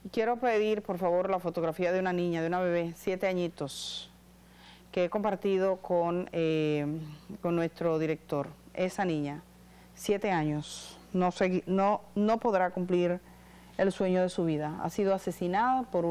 quiero pedir, por favor, la fotografía de una niña, de una bebé, 7 añitos, que he compartido con nuestro director. Esa niña, 7 años, no podrá cumplir el sueño de su vida. Ha sido asesinada por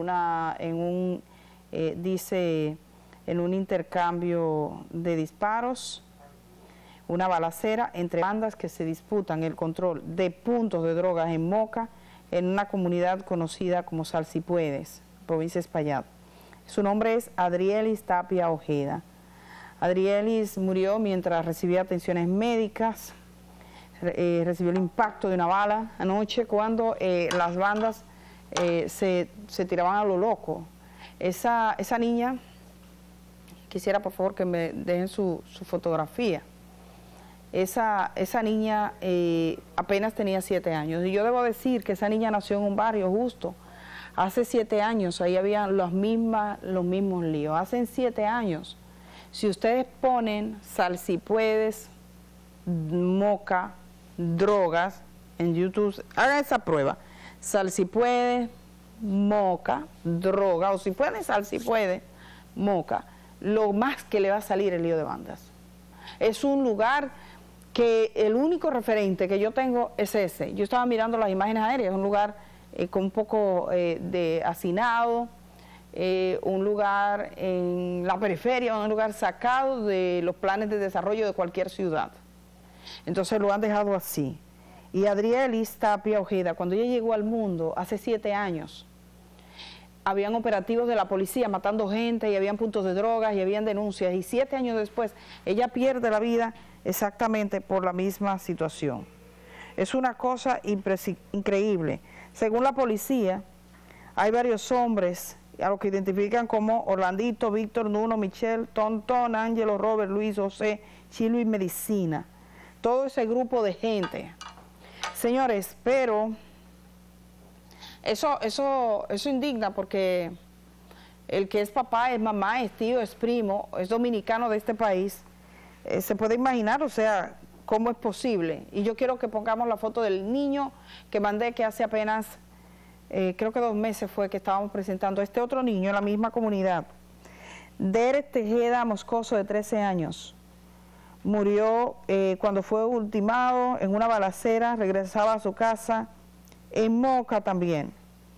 dice, en un intercambio de disparos, una balacera entre bandas que se disputan el control de puntos de drogas en Moca, en una comunidad conocida como Salsipuedes, provincia de Espaillat. Su nombre es Adrielis Tapia Ojeda. Adrielis murió mientras recibía atenciones médicas, recibió el impacto de una bala anoche cuando las bandas se tiraban a lo loco. Esa niña, quisiera por favor que me dejen su fotografía. Esa niña apenas tenía 7 años, y yo debo decir que esa niña nació en un barrio justo. Hace 7 años, ahí había los mismos líos. Hace 7 años, si ustedes ponen Salsipuedes, Moca, drogas, en YouTube, hagan esa prueba. Salsipuedes, Moca, droga, o si pueden Salsipuedes, Moca, lo más que le va a salir el lío de bandas. Es un lugar que el único referente que yo tengo es ese. Yo estaba mirando las imágenes aéreas, es un lugar con un poco de hacinado, un lugar en la periferia, un lugar sacado de los planes de desarrollo de cualquier ciudad. Entonces lo han dejado así. Y Adrielis Tapia Ojeda, cuando ella llegó al mundo hace 7 años, habían operativos de la policía matando gente, y habían puntos de drogas, y habían denuncias, y 7 años después ella pierde la vida exactamente por la misma situación. Es una cosa increíble. Según la policía, hay varios hombres a los que identifican como Orlandito, Víctor, Nuno, Michelle, Tontón, Ángelo, Robert, Luis, José, Chilo y Medicina. Todo ese grupo de gente. Señores, pero eso indigna, porque el que es papá, es mamá, es tío, es primo, es dominicano de este país, se puede imaginar, o sea, cómo es posible. Y yo quiero que pongamos la foto del niño que mandé, que hace apenas, creo que 2 meses fue que estábamos presentando a este otro niño en la misma comunidad. Derek Tejeda Moscoso, de 13 años. Murió cuando fue ultimado en una balacera, regresaba a su casa en Moca también,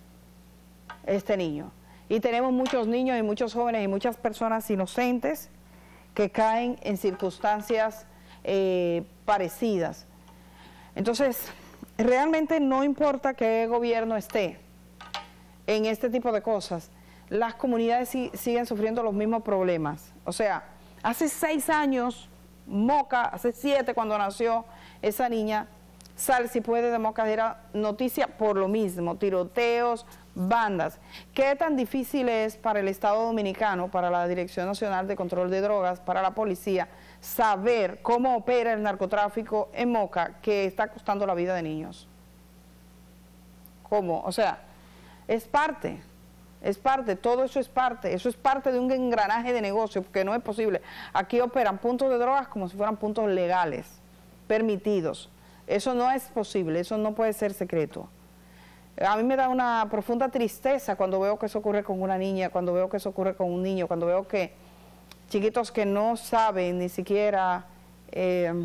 este niño. Y tenemos muchos niños y muchos jóvenes y muchas personas inocentes que caen en circunstancias parecidas. Entonces, realmente no importa qué gobierno esté en este tipo de cosas, las comunidades siguen sufriendo los mismos problemas. O sea, hace 6 años, Moca, hace 7 cuando nació esa niña, Salsipuedes de Moca era noticia por lo mismo, tiroteos, bandas. ¿Qué tan difícil es para el Estado Dominicano, para la Dirección Nacional de Control de Drogas, para la policía, saber cómo opera el narcotráfico en Moca, que está costando la vida de niños? ¿Cómo? O sea, es parte, todo eso es parte de un engranaje de negocio, porque no es posible. Aquí operan puntos de drogas como si fueran puntos legales, permitidos. Eso no es posible, eso no puede ser secreto. A mí me da una profunda tristeza cuando veo que eso ocurre con una niña, cuando veo que eso ocurre con un niño, cuando veo que chiquitos que no saben ni siquiera el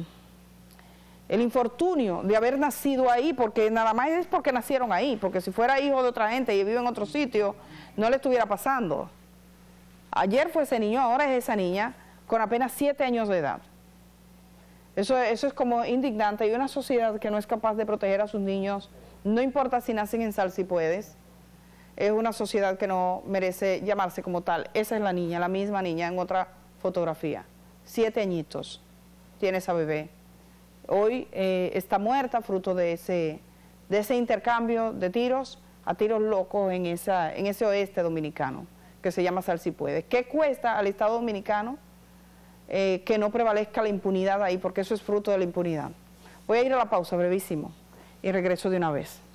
infortunio de haber nacido ahí, porque nada más es porque nacieron ahí, porque si fuera hijo de otra gente y vive en otro sitio, no le estuviera pasando. Ayer fue ese niño, ahora es esa niña, con apenas 7 años de edad. Eso es como indignante, y una sociedad que no es capaz de proteger a sus niños, no importa si nacen en Salsipuedes, es una sociedad que no merece llamarse como tal. Esa es la niña, la misma niña en otra fotografía. 7 añitos tiene esa bebé. Hoy está muerta fruto de ese intercambio de tiros, a tiros locos en ese oeste dominicano, que se llama Salsipuedes. ¿Qué cuesta al Estado Dominicano que no prevalezca la impunidad ahí? Porque eso es fruto de la impunidad. Voy a ir a la pausa brevísimo y regreso de una vez.